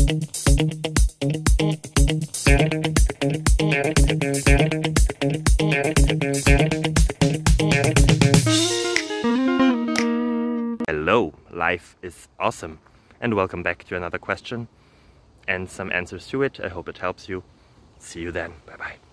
Hello, life is awesome, and welcome back to another question and some answers to it. I hope it helps you. See you then. Bye bye.